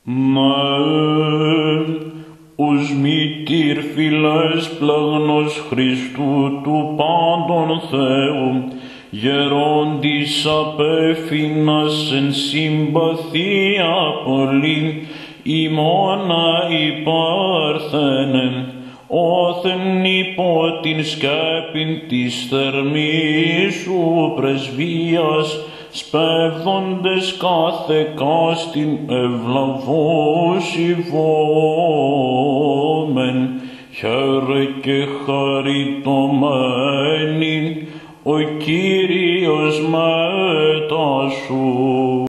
Ως μητήρ φυλές πλαγνός Χριστού του πάντων Θεού, γερόντις απέφυνας εν συμπαθία πολύ, ημώνα υπάρθενε, όθεν υπό την σκέπην της θερμής σου πρεσβείας, σπέβδοντες κάθε κάστην ευλαβώς υβόμεν, χαίρε και χαριτωμένην, ο Κύριος μετά σου.